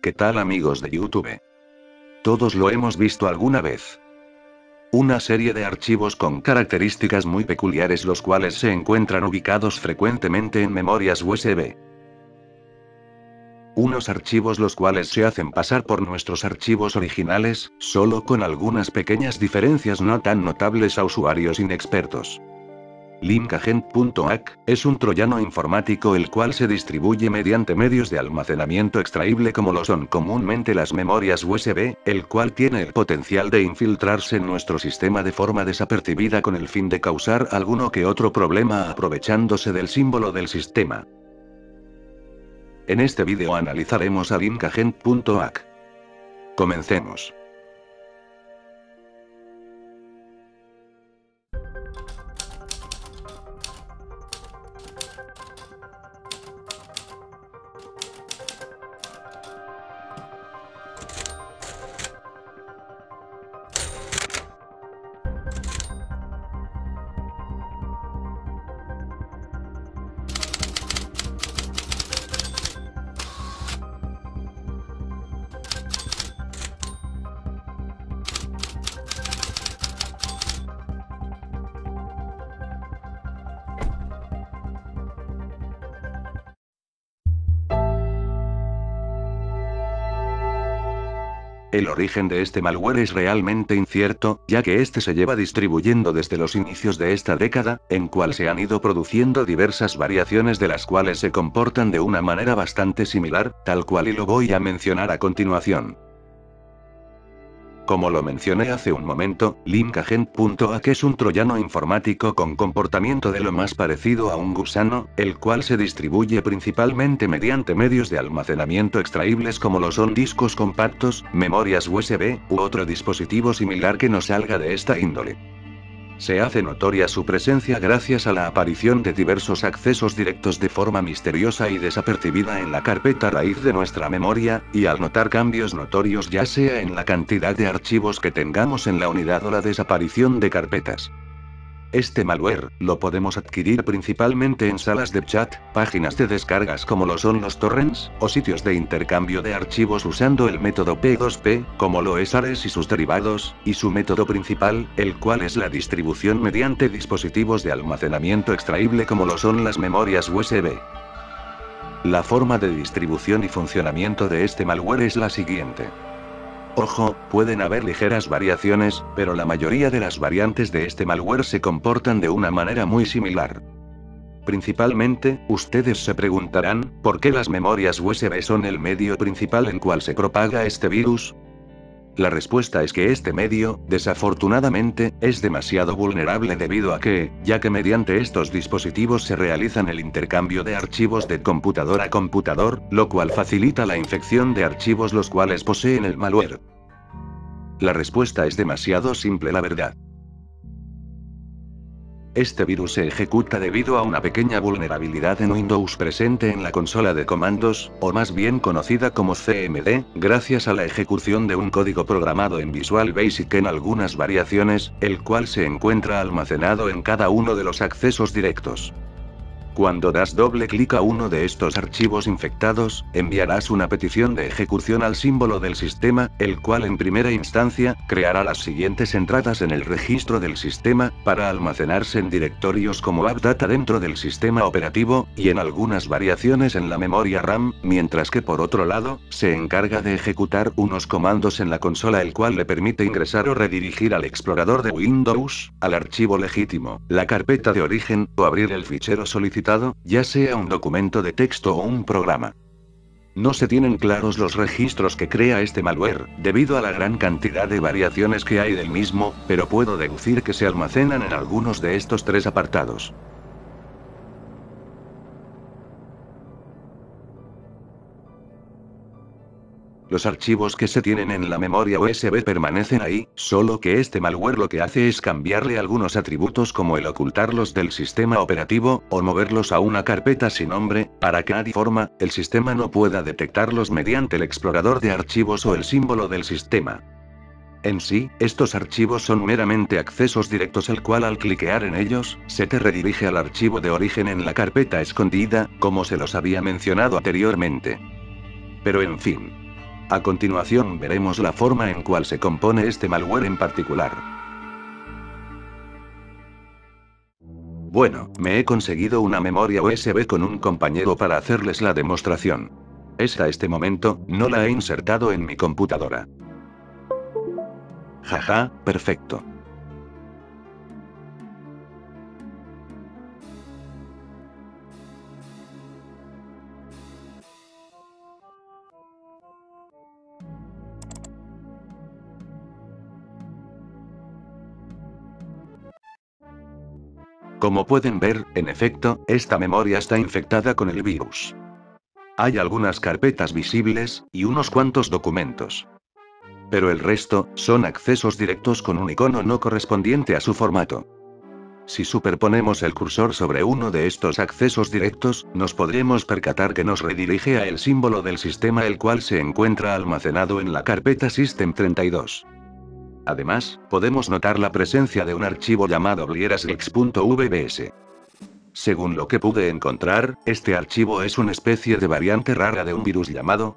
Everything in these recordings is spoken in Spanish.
¿Qué tal amigos de YouTube? Todos lo hemos visto alguna vez. Una serie de archivos con características muy peculiares los cuales se encuentran ubicados frecuentemente en memorias USB. Unos archivos los cuales se hacen pasar por nuestros archivos originales, solo con algunas pequeñas diferencias no tan notables a usuarios inexpertos. Linkagent.ac es un troyano informático el cual se distribuye mediante medios de almacenamiento extraíble como lo son comúnmente las memorias USB, el cual tiene el potencial de infiltrarse en nuestro sistema de forma desapercibida con el fin de causar alguno que otro problema aprovechándose del símbolo del sistema. En este vídeo analizaremos a Linkagent.ac. Comencemos. El origen de este malware es realmente incierto, ya que este se lleva distribuyendo desde los inicios de esta década, en cual se han ido produciendo diversas variaciones de las cuales se comportan de una manera bastante similar, tal cual y lo voy a mencionar a continuación. Como lo mencioné hace un momento, Linkagent.ac es un troyano informático con comportamiento de lo más parecido a un gusano, el cual se distribuye principalmente mediante medios de almacenamiento extraíbles como lo son discos compactos, memorias USB, u otro dispositivo similar que no salga de esta índole. Se hace notoria su presencia gracias a la aparición de diversos accesos directos de forma misteriosa y desapercibida en la carpeta raíz de nuestra memoria, y al notar cambios notorios ya sea en la cantidad de archivos que tengamos en la unidad o la desaparición de carpetas. Este malware lo podemos adquirir principalmente en salas de chat, páginas de descargas como lo son los torrents, o sitios de intercambio de archivos usando el método P2P, como lo es Ares y sus derivados, y su método principal, el cual es la distribución mediante dispositivos de almacenamiento extraíble como lo son las memorias USB. La forma de distribución y funcionamiento de este malware es la siguiente. Ojo, pueden haber ligeras variaciones, pero la mayoría de las variantes de este malware se comportan de una manera muy similar. Principalmente, ustedes se preguntarán, ¿por qué las memorias USB son el medio principal en cual se propaga este virus? La respuesta es que este medio, desafortunadamente, es demasiado vulnerable debido a que, ya que mediante estos dispositivos se realizan el intercambio de archivos de computador a computador, lo cual facilita la infección de archivos los cuales poseen el malware. La respuesta es demasiado simple, la verdad. Este virus se ejecuta debido a una pequeña vulnerabilidad en Windows presente en la consola de comandos, o más bien conocida como CMD, gracias a la ejecución de un código programado en Visual Basic en algunas variaciones, el cual se encuentra almacenado en cada uno de los accesos directos. Cuando das doble clic a uno de estos archivos infectados, enviarás una petición de ejecución al símbolo del sistema, el cual en primera instancia, creará las siguientes entradas en el registro del sistema, para almacenarse en directorios como AppData dentro del sistema operativo, y en algunas variaciones en la memoria RAM, mientras que por otro lado, se encarga de ejecutar unos comandos en la consola el cual le permite ingresar o redirigir al explorador de Windows, al archivo legítimo, la carpeta de origen, o abrir el fichero solicitado, ya sea un documento de texto o un programa. No se tienen claros los registros que crea este malware, debido a la gran cantidad de variaciones que hay del mismo, pero puedo deducir que se almacenan en algunos de estos tres apartados. Los archivos que se tienen en la memoria USB permanecen ahí, solo que este malware lo que hace es cambiarle algunos atributos como el ocultarlos del sistema operativo, o moverlos a una carpeta sin nombre, para que de forma, el sistema no pueda detectarlos mediante el explorador de archivos o el símbolo del sistema. En sí, estos archivos son meramente accesos directos el cual al cliquear en ellos, se te redirige al archivo de origen en la carpeta escondida, como se los había mencionado anteriormente. Pero en fin. A continuación veremos la forma en cual se compone este malware en particular. Bueno, me he conseguido una memoria USB con un compañero para hacerles la demostración. Hasta este momento, no la he insertado en mi computadora. Jaja, perfecto. Como pueden ver, en efecto, esta memoria está infectada con el virus. Hay algunas carpetas visibles, y unos cuantos documentos. Pero el resto, son accesos directos con un icono no correspondiente a su formato. Si superponemos el cursor sobre uno de estos accesos directos, nos podremos percatar que nos redirige a el símbolo del sistema el cual se encuentra almacenado en la carpeta System32. Además, podemos notar la presencia de un archivo llamado blierasgex.vbs. Según lo que pude encontrar, este archivo es una especie de variante rara de un virus llamado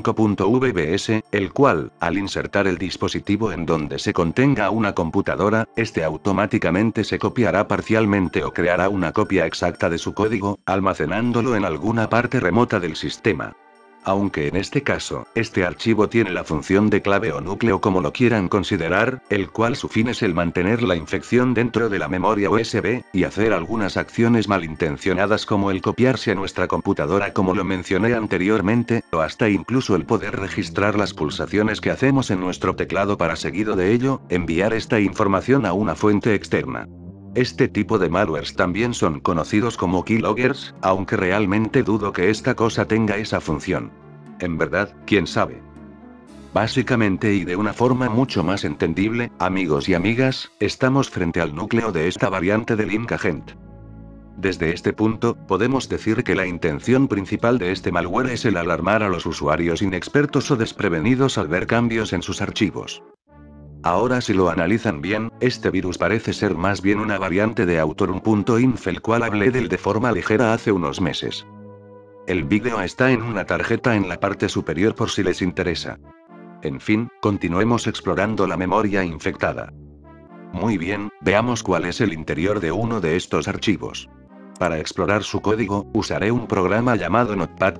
B5.vbs, el cual, al insertar el dispositivo en donde se contenga una computadora, este automáticamente se copiará parcialmente o creará una copia exacta de su código, almacenándolo en alguna parte remota del sistema. Aunque en este caso, este archivo tiene la función de clave o núcleo como lo quieran considerar, el cual su fin es el mantener la infección dentro de la memoria USB, y hacer algunas acciones malintencionadas como el copiarse a nuestra computadora como lo mencioné anteriormente, o hasta incluso el poder registrar las pulsaciones que hacemos en nuestro teclado para seguido de ello, enviar esta información a una fuente externa. Este tipo de malwares también son conocidos como keyloggers, aunque realmente dudo que esta cosa tenga esa función. En verdad, quién sabe. Básicamente y de una forma mucho más entendible, amigos y amigas, estamos frente al núcleo de esta variante del Link-Agent. Desde este punto, podemos decir que la intención principal de este malware es el alarmar a los usuarios inexpertos o desprevenidos al ver cambios en sus archivos. Ahora si lo analizan bien, este virus parece ser más bien una variante de Autorum.inf el cual hablé del de forma ligera hace unos meses. El vídeo está en una tarjeta en la parte superior por si les interesa. En fin, continuemos explorando la memoria infectada. Muy bien, veamos cuál es el interior de uno de estos archivos. Para explorar su código, usaré un programa llamado Notepad++.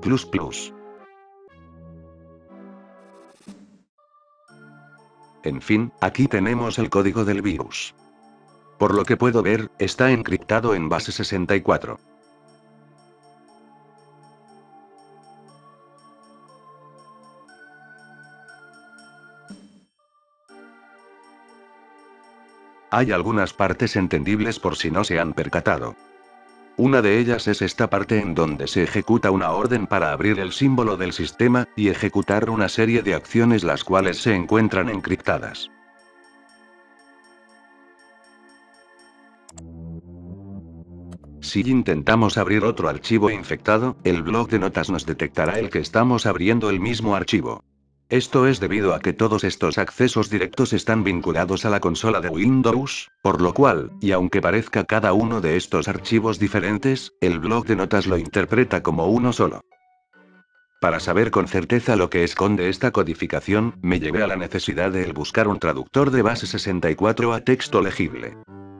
En fin, aquí tenemos el código del virus. Por lo que puedo ver, está encriptado en base 64. Hay algunas partes entendibles por si no se han percatado. Una de ellas es esta parte en donde se ejecuta una orden para abrir el símbolo del sistema, y ejecutar una serie de acciones las cuales se encuentran encriptadas. Si intentamos abrir otro archivo infectado, el bloc de notas nos detectará el que estamos abriendo el mismo archivo. Esto es debido a que todos estos accesos directos están vinculados a la consola de Windows, por lo cual, y aunque parezca cada uno de estos archivos diferentes, el bloc de notas lo interpreta como uno solo. Para saber con certeza lo que esconde esta codificación, me llevé a la necesidad de buscar un traductor de base 64 a texto legible.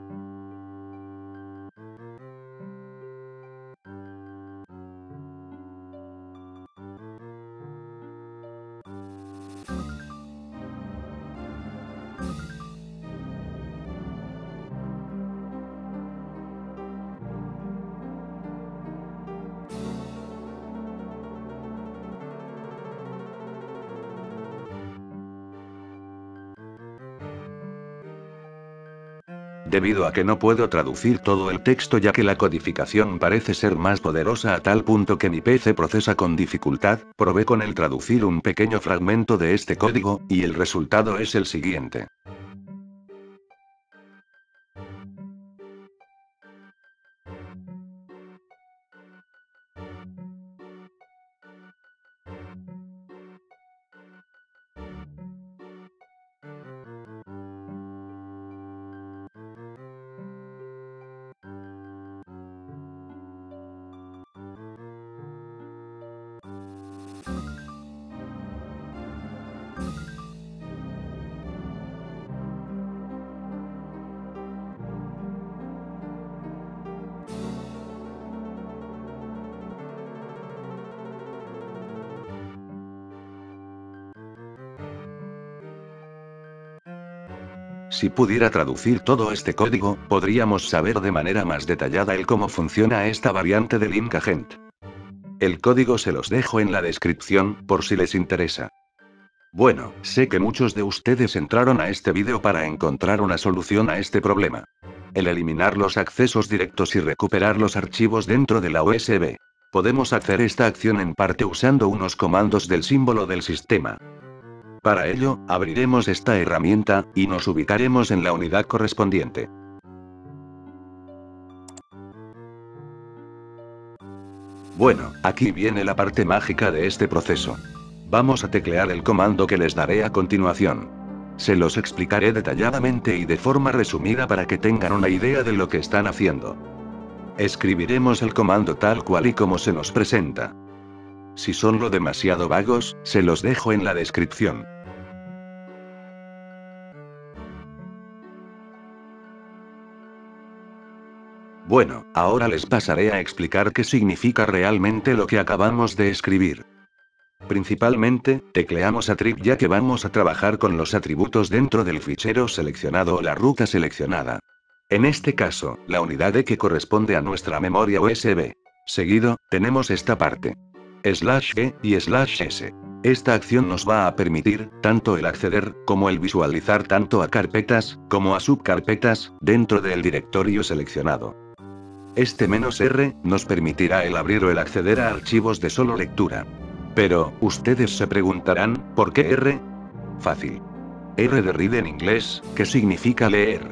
Debido a que no puedo traducir todo el texto ya que la codificación parece ser más poderosa a tal punto que mi PC procesa con dificultad, probé con el traducir un pequeño fragmento de este código, y el resultado es el siguiente. Si pudiera traducir todo este código, podríamos saber de manera más detallada el cómo funciona esta variante del Link-Agent. El código se los dejo en la descripción, por si les interesa. Bueno, sé que muchos de ustedes entraron a este vídeo para encontrar una solución a este problema. El eliminar los accesos directos y recuperar los archivos dentro de la USB. Podemos hacer esta acción en parte usando unos comandos del símbolo del sistema. Para ello, abriremos esta herramienta, y nos ubicaremos en la unidad correspondiente. Bueno, aquí viene la parte mágica de este proceso. Vamos a teclear el comando que les daré a continuación. Se los explicaré detalladamente y de forma resumida para que tengan una idea de lo que están haciendo. Escribiremos el comando tal cual y como se nos presenta. Si son lo demasiado vagos, se los dejo en la descripción. Bueno, ahora les pasaré a explicar qué significa realmente lo que acabamos de escribir. Principalmente, tecleamos attrib ya que vamos a trabajar con los atributos dentro del fichero seleccionado o la ruta seleccionada. En este caso, la unidad de que corresponde a nuestra memoria USB. Seguido, tenemos esta parte. /e y /s. Esta acción nos va a permitir, tanto el acceder, como el visualizar tanto a carpetas, como a subcarpetas, dentro del directorio seleccionado. Este "-r", nos permitirá el abrir o el acceder a archivos de solo lectura. Pero, ustedes se preguntarán, ¿por qué R? Fácil. R de read en inglés, que significa leer.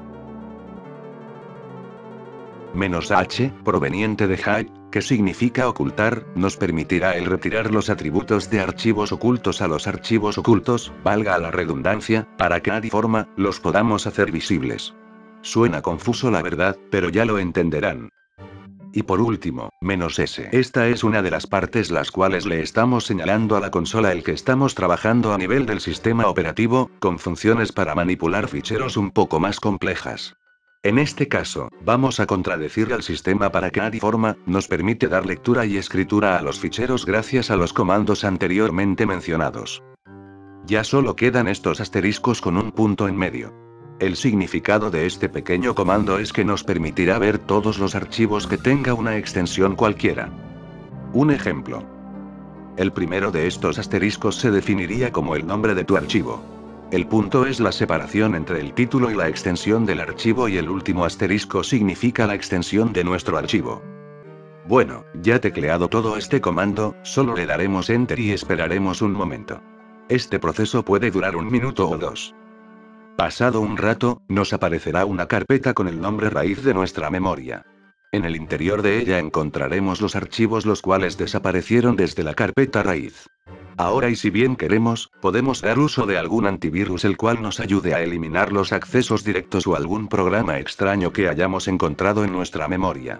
"-h", proveniente de hide, que significa ocultar, nos permitirá el retirar los atributos de archivos ocultos a los archivos ocultos, valga la redundancia, para que de forma, los podamos hacer visibles. Suena confuso la verdad, pero ya lo entenderán. Y por último, "-s". Esta es una de las partes las cuales le estamos señalando a la consola el que estamos trabajando a nivel del sistema operativo, con funciones para manipular ficheros un poco más complejas. En este caso, vamos a contradecir al sistema para que de forma, nos permite dar lectura y escritura a los ficheros gracias a los comandos anteriormente mencionados. Ya solo quedan estos asteriscos con un punto en medio. El significado de este pequeño comando es que nos permitirá ver todos los archivos que tenga una extensión cualquiera. Un ejemplo. El primero de estos asteriscos se definiría como el nombre de tu archivo. El punto es la separación entre el título y la extensión del archivo y el último asterisco significa la extensión de nuestro archivo. Bueno, ya tecleado todo este comando, solo le daremos Enter y esperaremos un momento. Este proceso puede durar 1 minuto o 2. Pasado un rato, nos aparecerá una carpeta con el nombre raíz de nuestra memoria. En el interior de ella encontraremos los archivos los cuales desaparecieron desde la carpeta raíz. Ahora y si bien queremos, podemos dar uso de algún antivirus el cual nos ayude a eliminar los accesos directos o algún programa extraño que hayamos encontrado en nuestra memoria.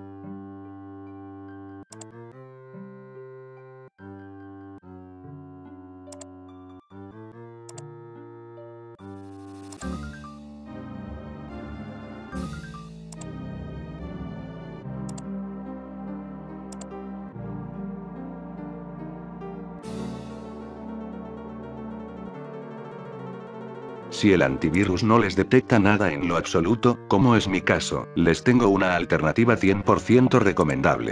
Si el antivirus no les detecta nada en lo absoluto, como es mi caso, les tengo una alternativa 100% recomendable.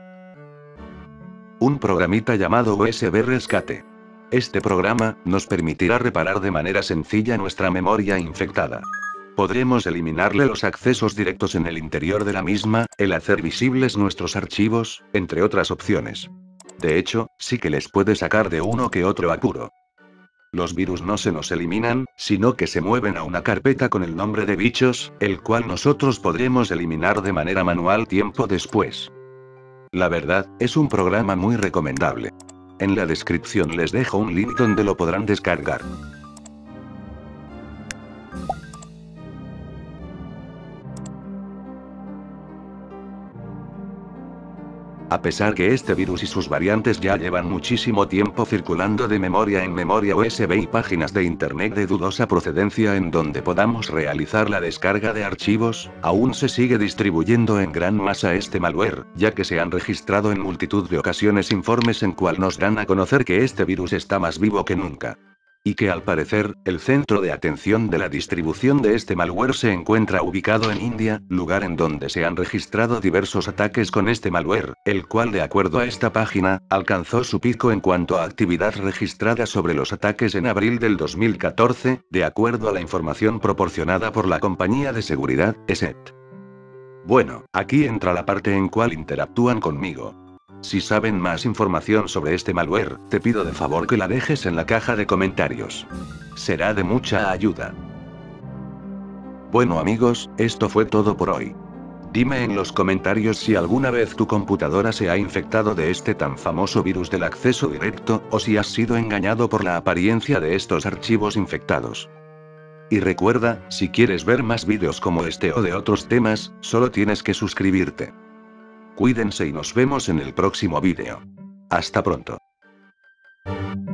Un programita llamado USB Rescate. Este programa, nos permitirá reparar de manera sencilla nuestra memoria infectada. Podremos eliminarle los accesos directos en el interior de la misma, el hacer visibles nuestros archivos, entre otras opciones. De hecho, sí que les puede sacar de uno que otro apuro. Los virus no se nos eliminan, sino que se mueven a una carpeta con el nombre de bichos, el cual nosotros podremos eliminar de manera manual tiempo después. La verdad, es un programa muy recomendable. En la descripción les dejo un link donde lo podrán descargar. A pesar que este virus y sus variantes ya llevan muchísimo tiempo circulando de memoria en memoria USB y páginas de internet de dudosa procedencia en donde podamos realizar la descarga de archivos, aún se sigue distribuyendo en gran masa este malware, ya que se han registrado en multitud de ocasiones informes en cual nos dan a conocer que este virus está más vivo que nunca. Y que al parecer, el centro de atención de la distribución de este malware se encuentra ubicado en India, lugar en donde se han registrado diversos ataques con este malware, el cual de acuerdo a esta página, alcanzó su pico en cuanto a actividad registrada sobre los ataques en abril del 2014, de acuerdo a la información proporcionada por la compañía de seguridad, ESET. Bueno, aquí entra la parte en cual interactúan conmigo. Si saben más información sobre este malware, te pido de favor que la dejes en la caja de comentarios. Será de mucha ayuda. Bueno amigos, esto fue todo por hoy. Dime en los comentarios si alguna vez tu computadora se ha infectado de este tan famoso virus del acceso directo, o si has sido engañado por la apariencia de estos archivos infectados. Y recuerda, si quieres ver más vídeos como este o de otros temas, solo tienes que suscribirte. Cuídense y nos vemos en el próximo vídeo. Hasta pronto.